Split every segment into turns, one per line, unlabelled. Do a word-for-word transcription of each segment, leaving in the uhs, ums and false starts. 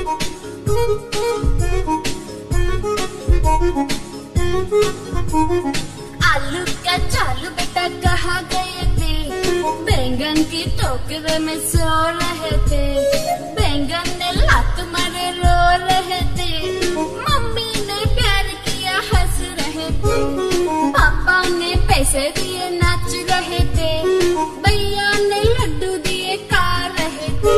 आलू का चालू बेटा कहाँ गए थे, बैंगन की टोकरे में सो रहे थे। बैंगन ने लात मारे रो रहे थे, मम्मी ने प्यार किया हंस रहे थे। पापा ने पैसे दिए नाच रहे थे, भैया ने लड्डू दिए खा रहे थे।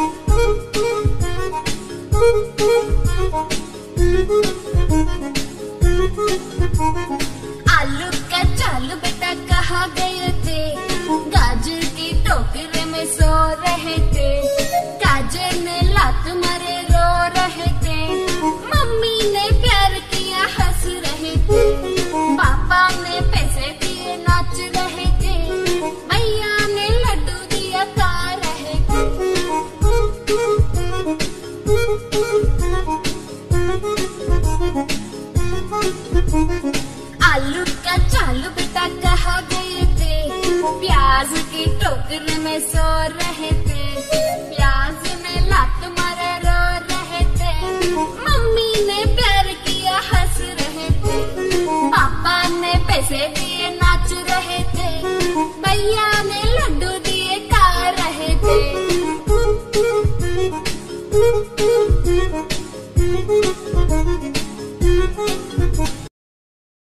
आलू का चालू बेटा कहाँ गए थे, गाजर की टोकरे में सो रहे थे। गाजर ने लात मारे रो रहे थे, मम्मी ने प्यार किया हंस रहे थे। पापा ने पैसे दिए नाच रहे थे, भैया ने लड्डू दिया खा रहे थे। आलू का चालू बेटा कहाँ गए थे, प्याज की टोकरी में सो रहे थे।